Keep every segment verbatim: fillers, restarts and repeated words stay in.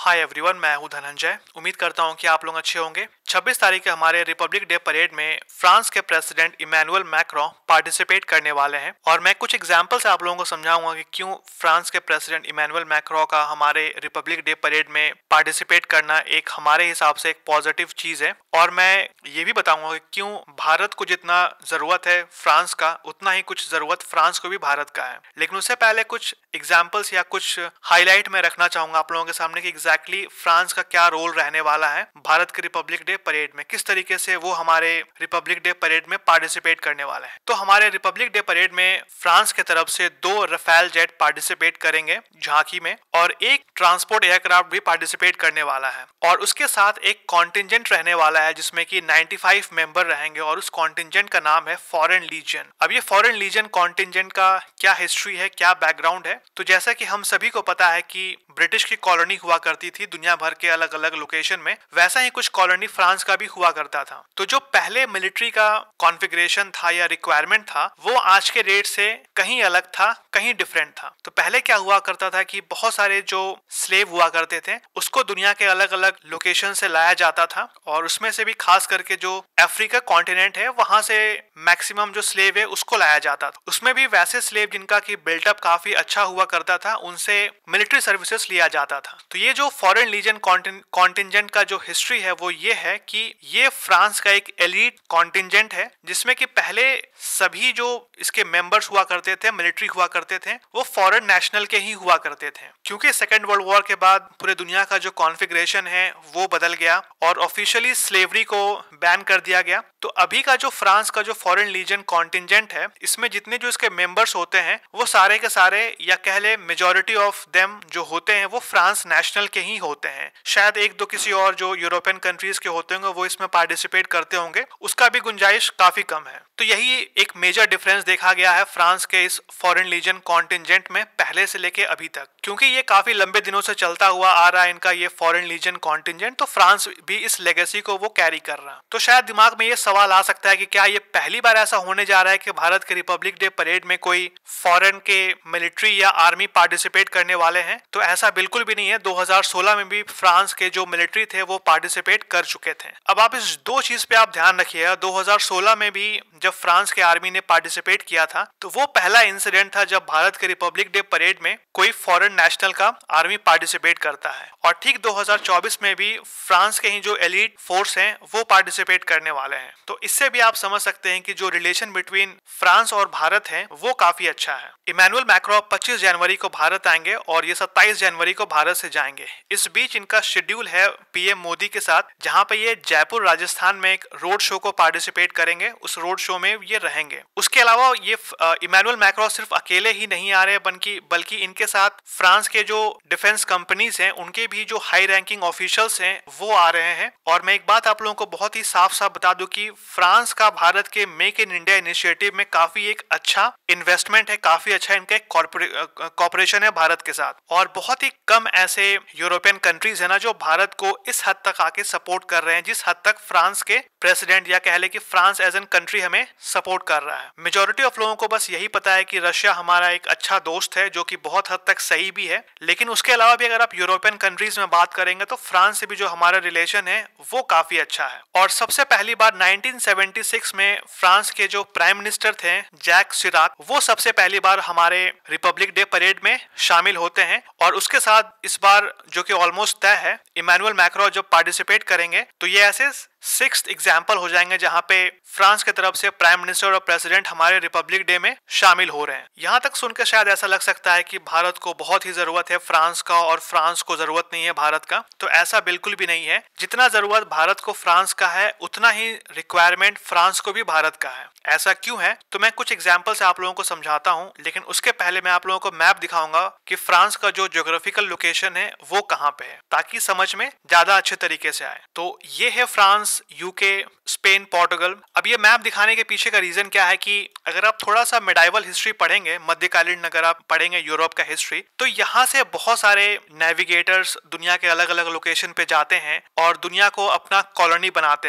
Hi everyone, मैं हूं धनंजय। उम्मीद करता हूं कि आप लोग अच्छे होंगे। छब्बीस तारीख के हमारे रिपब्लिक डे परेड में फ्रांस के प्रेसिडेंट इमैनुअल मैक्रों पार्टिसिपेट करने वाले हैं और मैं कुछ एग्जांपल से आप लोगों को समझाऊंगा कि क्यों फ्रांस के प्रेसिडेंट इमैनुअल मैक्रों का हमारे रिपब्लिक डे परेड में पार्टिसिपेट करना एक हमारे हिसाब से एक पॉजिटिव चीज है। और मैं ये भी बताऊंगा कि क्यों भारत को जितना जरूरत है फ्रांस का, उतना ही कुछ जरूरत फ्रांस को भी भारत का है। लेकिन उससे पहले कुछ एग्जाम्पल्स या कुछ हाईलाइट में रखना चाहूंगा आप लोगों के सामने कि एग्जैक्टली फ्रांस का क्या रोल रहने वाला है भारत के रिपब्लिक डे परेड में, किस तरीके से वो हमारे रिपब्लिक डे परेड में पार्टिसिपेट करने वाला है। तो हमारे रिपब्लिक डे परेड में फ्रांस की तरफ से दो रफेल जेट पार्टिसिपेट करेंगे झांकी में, और एक ट्रांसपोर्ट एयरक्राफ्ट भी पार्टिसिपेट करने वाला है। और उसके साथ एक कॉन्टिंजेंट रहने वाला है जिसमें कि पचानवे मेंबर रहेंगे और उस कॉन्टिंजेंट का नाम है फॉरेन लीजन। अब ये फॉरेन लीजन कॉन्टिंजेंट का क्या हिस्ट्री है, क्या बैकग्राउंड है, तो जैसा कि हम सभी को पता है कि ब्रिटिश की कॉलोनी हुआ करती थी दुनिया भर के अलग अलग लोकेशन में, वैसा ही कुछ कॉलोनी फ्रांस का भी हुआ करता था। तो जो पहले मिलिट्री का कॉन्फ़िगरेशन था या रिक्वायरमेंट था वो आज के डेट से कहीं अलग था, कहीं डिफरेंट था। तो पहले क्या हुआ करता था कि बहुत सारे जो स्लेव हुआ करते थे उसको दुनिया के अलग अलग लोकेशन से लाया जाता था, और उसमें से भी खास करके जो अफ्रीका कॉन्टिनेंट है वहां से मैक्सिमम जो स्लेव है उसको लाया जाता था। उसमें भी वैसे स्लेव जिनका की बिल्टअप काफी अच्छा हुआ करता था उनसे मिलिट्री सर्विसेज लिया जाता था। तो ये जो फॉरेन लीजन कॉन्टिंजेंट का जो हिस्ट्री है वो ये है कि ये फ्रांस का एक एलीट कॉन्टिंजेंट है जिसमें कि पहले सभी जो इसके मेंबर्स हुआ करते थे, मिलिट्री हुआ करते थे, वो फॉरेन नेशनल के ही हुआ करते थे। क्योंकि सेकेंड वर्ल्ड वॉर के बाद पूरे दुनिया का जो कॉन्फ़िगरेशन है वो बदल गया और ऑफिशियली स्लेवरी को बैन कर दिया गया। तो अभी का जो फ्रांस का जो फॉरेन लीजन कॉन्टिंजेंट है इसमें जितने जो इसके मेंबर्स होते हैं वो सारे के सारे या कह ले मेजॉरिटी ऑफ देम जो होते हैं वो फ्रांस नेशनल के ही होते हैं। शायद एक दो किसी और जो यूरोपियन कंट्रीज के होते होंगे वो इसमें पार्टिसिपेट करते होंगे, उसका भी गुंजाइश काफी कम है। तो यही एक मेजर डिफरेंस देखा गया है फ्रांस के इस फॉरेन लीजन कॉन्टिंजेंट में पहले से लेके अभी तक। क्योंकि ये काफी लंबे दिनों से चलता हुआ आ रहा है इनका ये फॉरेन लीजन कॉन्टिंजेंट, तो फ्रांस भी इस लेगेसी को वो कैरी कर रहा है। तो शायद दिमाग में ये सवाल आ सकता है कि क्या ये पहली बार ऐसा होने जा रहा है कि भारत के रिपब्लिक डे परेड में कोई फॉरेन के मिलिट्री या आर्मी पार्टिसिपेट करने वाले हैं? तो ऐसा बिल्कुल भी नहीं है। दो हज़ार सोलह में भी फ्रांस के जो मिलिट्री थे वो पार्टिसिपेट कर चुके थे। अब आप इस दो चीज पे आप ध्यान रखिएगा, दो हज़ार सोलह में भी जब फ्रांस के आर्मी ने पार्टिसिपेट किया था तो वो पहला इंसिडेंट था जब भारत के रिपब्लिक डे परेड में कोई फॉरेन नेशनल का आर्मी पार्टिसिपेट करता है। और ठीक दो हज़ार चौबीस में भी फ्रांस के ही जो एलीट फोर्स हैं वो पार्टिसिपेट करने वाले हैं। तो इससे भी आप समझ सकते हैं कि जो रिलेशन बिटवीन फ्रांस और भारत है वो काफी अच्छा है। इमैनुअल मैक्रों पच्चीस जनवरी को भारत आएंगे और ये सत्ताईस जनवरी को भारत से जाएंगे। इस बीच इनका शेड्यूल है पीएम मोदी के साथ, जहां पे ये जयपुर राजस्थान में एक रोड शो को पार्टिसिपेट करेंगे। उस रोड शो में ये रहेंगे। उसके अलावा ये इमैनुअल मैक्रों सिर्फ अकेले ही नहीं आ रहे बल्कि बल्कि इनके साथ फ्रांस के जो डिफेंस कंपनीज हैं उनके भी जो हाई रैंकिंग ऑफिशियल्स हैं वो आ रहे हैं। और मैं एक बात आप लोगों को बहुत ही साफ साफ बता दूं कि फ्रांस का भारत के मेक इन इंडिया इनिशिएटिव में काफी एक अच्छा इन्वेस्टमेंट है, काफी अच्छा इनका कॉर्पोरेशन है भारत के साथ। और बहुत ही कम ऐसे यूरोपियन कंट्रीज है ना जो भारत को इस हद तक आके सपोर्ट कर रहे हैं जिस हद तक फ्रांस के प्रेसिडेंट या कह ले कि फ्रांस एज एन कंट्री हमें सपोर्ट कर रहा है। मेजॉरिटी ऑफ लोगों को बस यही पता है कि रशिया हमारा एक अच्छा दोस्त है, जो कि बहुत हद तक सही भी है। लेकिन उसके अलावा भी अगर आप यूरोपियन कंट्रीज में बात करेंगे तो फ्रांस से भी जो हमारा रिलेशन है वो काफी अच्छा है। और सबसे पहली बार नाइनटीन सेवेंटी सिक्स में फ्रांस के जो प्राइम मिनिस्टर थे जैक शिराक, वो सबसे पहली बार हमारे रिपब्लिक डे परेड में शामिल होते हैं। और उसके साथ इस बार जो कि ऑलमोस्ट तय है, इमैनुअल मैक्रों जब पार्टिसिपेट करेंगे तो ये ऐसे सिक्स्थ एग्जाम्पल हो जाएंगे जहां पे फ्रांस की तरफ से प्राइम मिनिस्टर और प्रेसिडेंट हमारे रिपब्लिक डे में शामिल हो रहे हैं। यहां तक सुनकर शायद ऐसा लग सकता है कि भारत को बहुत ही जरूरत है फ्रांस का और फ्रांस को जरूरत नहीं है भारत का। तो ऐसा बिल्कुल भी नहीं है। जितना जरूरत भारत को फ्रांस का है उतना ही रिक्वायरमेंट फ्रांस को भी भारत का है। ऐसा क्यों है तो मैं कुछ एग्जाम्पल से आप लोगों को समझाता हूँ, लेकिन उसके पहले मैं आप लोगों को मैप दिखाऊंगा कि फ्रांस का जो ज्योग्राफिकल लोकेशन है वो कहाँ पे है, ताकि समझ में ज्यादा अच्छे तरीके से आए। तो ये है फ्रांस, यूके, स्पेन, पोर्टुगल। अब ये मैप दिखाने के पीछे का रीजन क्या है कि अगर आप थोड़ा सा मेडाइवल हिस्ट्री पढ़ेंगे, मध्यकालीन अगर आप पढ़ेंगे यूरोप का हिस्ट्री, तो यहाँ से बहुत सारे नेविगेटर्स दुनिया के अलग अलग लोकेशन पे जाते हैं और दुनिया को अपना कॉलोनी बनाते हैं।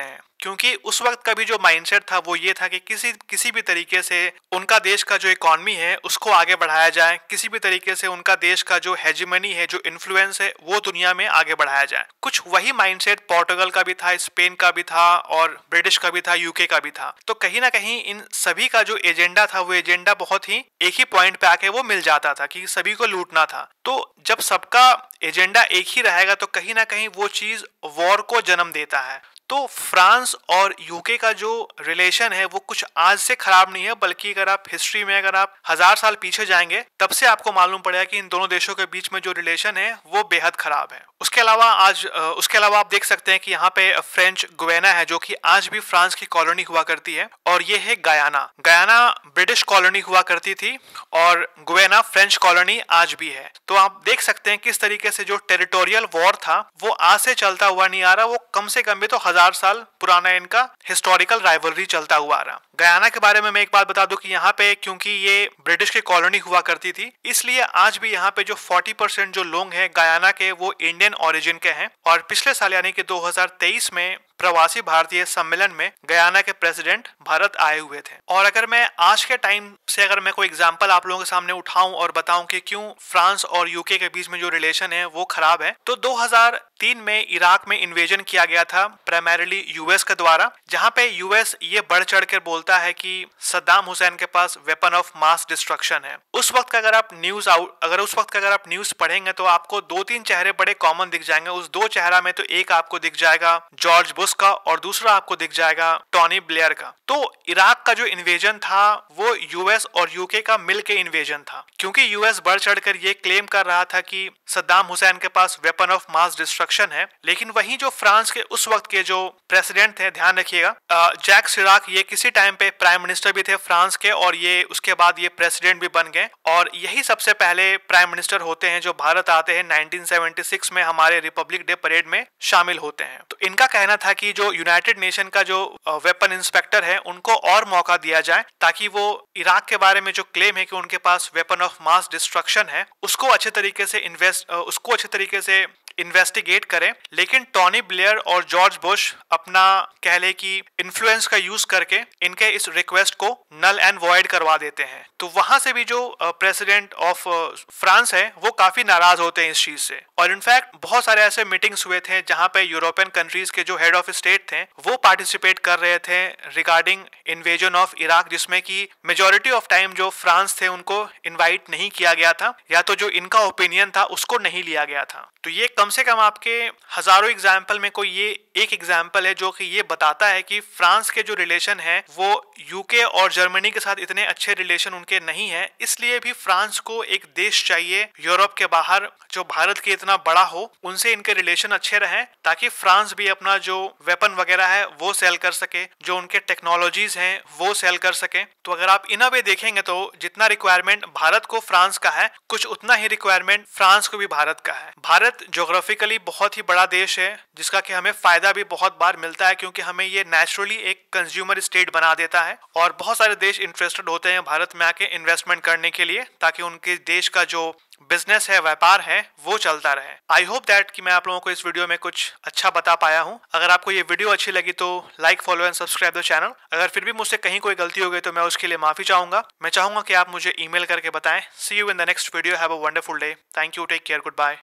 क्योंकि उस वक्त का भी जो माइंडसेट था वो ये था कि किसी किसी भी तरीके से उनका देश का जो इकोनॉमी है उसको आगे बढ़ाया जाए, किसी भी तरीके से उनका देश का जो हेजिमनी है, जो इन्फ्लुएंस है, वो दुनिया में आगे बढ़ाया जाए। कुछ वही माइंडसेट पोर्टुगल का भी था, स्पेन का भी था और ब्रिटिश का भी था, यूके का भी था। तो कहीं ना कहीं इन सभी का जो एजेंडा था वो एजेंडा बहुत ही एक ही पॉइंट पे आके वो मिल जाता था कि सभी को लूटना था। तो जब सबका एजेंडा एक ही रहेगा तो कहीं ना कहीं वो चीज वॉर को जन्म देता है। तो फ्रांस और यूके का जो रिलेशन है वो कुछ आज से खराब नहीं है, बल्कि अगर आप हिस्ट्री में अगर आप हजार साल पीछे जाएंगे तब से आपको मालूम पड़ेगा कि इन दोनों देशों के बीच में जो रिलेशन है वो बेहद खराब है। उसके अलावा आज उसके अलावा आप देख सकते हैं कि यहाँ पे फ्रेंच गुयाना है जो कि आज भी फ्रांस की कॉलोनी हुआ करती है, और ये है गयाना। गयाना ब्रिटिश कॉलोनी हुआ करती थी और गुयाना फ्रेंच कॉलोनी आज भी है। तो आप देख सकते हैं किस तरीके से जो टेरिटोरियल वॉर था वो आज से चलता हुआ नहीं आ रहा, वो कम से कम भी तो हजार साल पुराना इनका हिस्टोरिकल राइवलरी चलता हुआ आ रहा। गयाना के बारे में मैं एक बात बता दूं कि यहाँ पे क्योंकि ये ब्रिटिश की कॉलोनी हुआ करती थी, इसलिए आज भी यहाँ पे जो चालीस परसेंट जो लोग हैं गयाना के वो इंडियन ओरिजिन के हैं। और पिछले साल यानी कि दो हज़ार तेईस में प्रवासी भारतीय सम्मेलन में गयाना के प्रेसिडेंट भारत आए हुए थे। और अगर मैं आज के टाइम से अगर मैं कोई एग्जांपल आप लोगों के सामने उठाऊं और बताऊं कि क्यों फ्रांस और यूके के बीच में जो रिलेशन है वो खराब है, तो दो हज़ार तीन में इराक में इन्वेजन किया गया था प्राइमरीली यूएस के द्वारा, जहां पे यूएस ये बढ़ चढ़ कर बोलता है कि सद्दाम हुसैन के पास वेपन ऑफ मास डिस्ट्रक्शन है। उस वक्त का अगर आप न्यूज आउट अगर उस वक्त का अगर आप न्यूज पढ़ेंगे तो आपको दो तीन चेहरे बड़े कॉमन दिख जाएंगे। उस दो चेहरा में तो एक आपको दिख जाएगा जॉर्ज बुश का और दूसरा आपको दिख जाएगा टोनी ब्लेयर का। तो इराक का जो इन्वेजन था वो यूएस और यूके का मिलके इन्वेजन था, क्योंकि यूएस बढ़ चढ़कर ये क्लेम कर रहा था कि सद्दाम हुसैन के पास वेपन ऑफ मास डिस्ट्रक्शन है। लेकिन वहीं जो फ्रांस के उस वक्त के जो प्रेसिडेंट थे, ध्यान रखिएगा, जैक शिराक, ये किसी टाइम पे प्राइम मिनिस्टर भी थे फ्रांस के और ये उसके बाद ये प्रेसिडेंट भी बन गए, और यही सबसे पहले प्राइम मिनिस्टर होते हैं जो भारत आते हैं नाइनटीन सेवेंटी सिक्स में हमारे रिपब्लिक डे परेड में शामिल होते हैं। तो इनका कहना था कि जो यूनाइटेड नेशन का जो वेपन इंस्पेक्टर है उनको और मौका दिया जाए ताकि वो इराक के बारे में जो क्लेम है कि उनके पास वेपन ऑफ मास डिस्ट्रक्शन है उसको अच्छे तरीके से इन्वेस्ट उसको अच्छे तरीके से इन्वेस्टिगेट करें। लेकिन टोनी ब्लेयर और जॉर्ज बुश अपना कह ले कि इन्फ्लुएंस का यूज करके इनके इस रिक्वेस्ट को नल एंड वॉइड करवा देते हैं। तो वहां से भी जो प्रेसिडेंट ऑफ फ्रांस है वो काफी नाराज होते हैं इस चीज से। और इनफैक्ट बहुत सारे ऐसे मीटिंग्स हुए थे जहां पे यूरोपियन कंट्रीज के जो हेड ऑफ स्टेट थे वो पार्टिसिपेट कर रहे थे रिगार्डिंग इन्वेजन ऑफ इराक, जिसमें कि मेजोरिटी ऑफ टाइम जो फ्रांस थे उनको इन्वाइट नहीं किया गया था, या तो जो इनका ओपिनियन था उसको नहीं लिया गया था। तो ये कम से कम आपके हजारों एग्जाम्पल में कोई ये एक एग्जाम्पल है जो कि ये बताता है कि फ्रांस के जो रिलेशन है वो यूके और जर्मनी के साथ इतने अच्छे रिलेशन उनके नहीं है। इसलिए भी फ्रांस को एक देश चाहिए यूरोप के बाहर जो भारत के इतना बड़ा हो, उनसे इनके रिलेशन अच्छे रहें ताकि फ्रांस भी अपना जो वेपन वगैरह है वो सेल कर सके, जो उनके टेक्नोलॉजीज हैं वो सेल कर सके। तो अगर आप इन अ वे देखेंगे तो जितना रिक्वायरमेंट भारत को फ्रांस का है, कुछ उतना ही रिक्वायरमेंट फ्रांस को भी भारत का है। भारत ज्योग्राफिकली बहुत ही बड़ा देश है जिसका कि हमें फायदा भी बहुत बार मिलता है, क्योंकि हमें ये नेचुरली एक कंज्यूमर स्टेट बना देता है और बहुत सारे देश इंटरेस्टेड होते हैं भारत में आके इन्वेस्टमेंट करने के लिए ताकि उनके देश का जो बिजनेस है, व्यापार है, वो चलता रहे। आई होप दैट कि मैं आप लोगों को इस वीडियो में कुछ अच्छा बता पाया हूँ। अगर आपको ये वीडियो अच्छी लगी तो like, follow and subscribe the channel. अगर फिर भी मुझसे कहीं कोई गलती हो गई तो मैं उसके लिए माफी चाहूंगा। मैं चाहूंगा कि आप मुझे ईमेल करके बताएं। See you in the next video. Have a wonderful day. Thank you. Take care. Good bye.